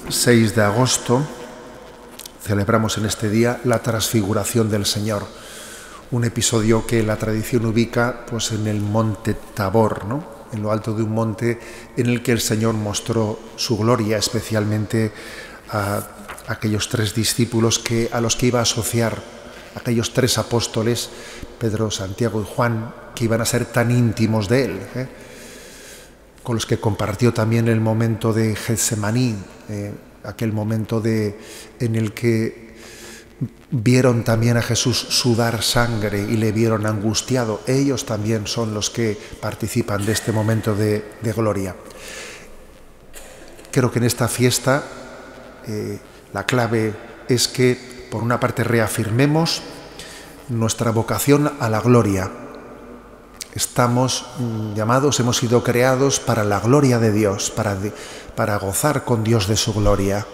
6 de agosto celebramos en este día la transfiguración del Señor, un episodio que la tradición ubica pues, en el monte Tabor, ¿no? En lo alto de un monte en el que el Señor mostró su gloria, especialmente a aquellos 3 discípulos a los que iba a asociar, aquellos 3 apóstoles, Pedro, Santiago y Juan, que iban a ser tan íntimos de él, con los que compartió también el momento de Getsemaní, aquel momento en el que vieron también a Jesús sudar sangre y le vieron angustiado. Ellos también son los que participan de este momento de gloria. Creo que en esta fiesta la clave es que, por una parte, reafirmemos nuestra vocación a la gloria. Estamos llamados, hemos sido creados para la gloria de Dios, para gozar con Dios de su gloria.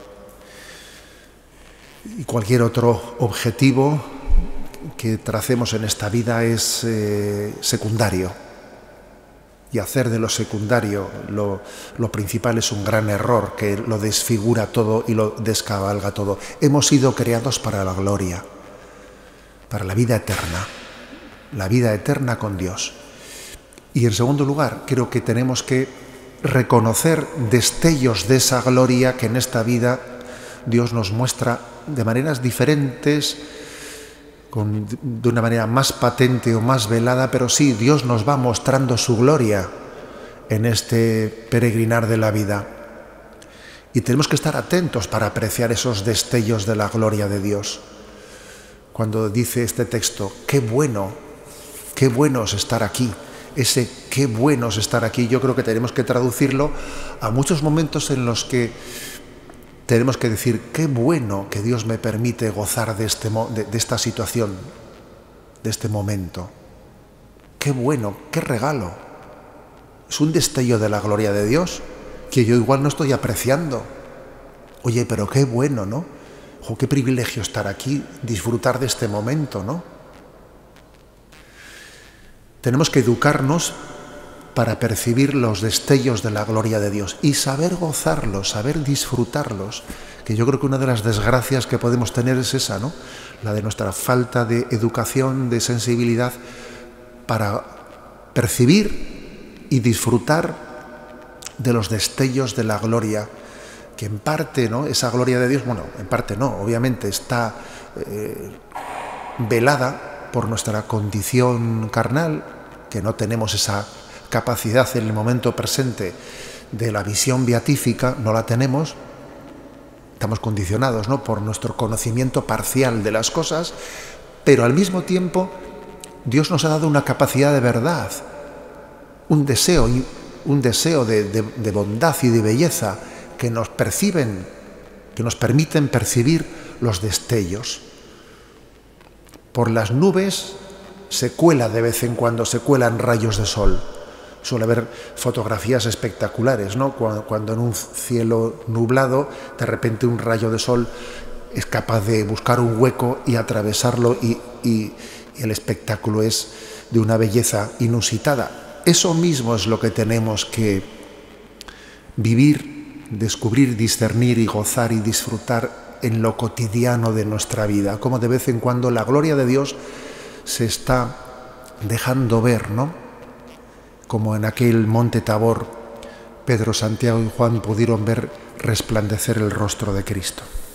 Y cualquier otro objetivo que tracemos en esta vida es secundario. Y hacer de lo secundario lo principal es un gran error que lo desfigura todo y lo descabalga todo. Hemos sido creados para la gloria, para la vida eterna con Dios. Y en segundo lugar, creo que tenemos que reconocer destellos de esa gloria que en esta vida Dios nos muestra de maneras diferentes, de una manera más patente o más velada, pero sí, Dios nos va mostrando su gloria en este peregrinar de la vida. Y tenemos que estar atentos para apreciar esos destellos de la gloria de Dios. Cuando dice este texto, qué bueno es estar aquí, ese qué bueno es estar aquí, yo creo que tenemos que traducirlo a muchos momentos en los que tenemos que decir, qué bueno que Dios me permite gozar de esta situación, de este momento. Qué bueno, qué regalo. Es un destello de la gloria de Dios que yo igual no estoy apreciando. Oye, pero qué bueno, ¿no? Qué privilegio estar aquí, disfrutar de este momento, ¿no? Tenemos que educarnos para percibir los destellos de la gloria de Dios y saber gozarlos, saber disfrutarlos, que yo creo que una de las desgracias que podemos tener es esa, ¿no? La de nuestra falta de educación, de sensibilidad para percibir y disfrutar de los destellos de la gloria, que en parte, ¿no? Esa gloria de Dios, bueno, en parte no, obviamente está velada por nuestra condición carnal, que no tenemos esa capacidad en el momento presente de la visión beatífica, no la tenemos, estamos condicionados, ¿no?, por nuestro conocimiento parcial de las cosas, pero al mismo tiempo Dios nos ha dado una capacidad de verdad, un deseo de bondad y de belleza que nos permiten percibir los destellos. Por las nubes se cuela de vez en cuando, se cuelan rayos de sol. Suele haber fotografías espectaculares, ¿no? Cuando en un cielo nublado, de repente un rayo de sol es capaz de buscar un hueco y atravesarlo y el espectáculo es de una belleza inusitada. Eso mismo es lo que tenemos que vivir, descubrir, discernir y gozar y disfrutar en lo cotidiano de nuestra vida, como de vez en cuando la gloria de Dios se está dejando ver, ¿no? Como en aquel monte Tabor, Pedro, Santiago y Juan pudieron ver resplandecer el rostro de Cristo.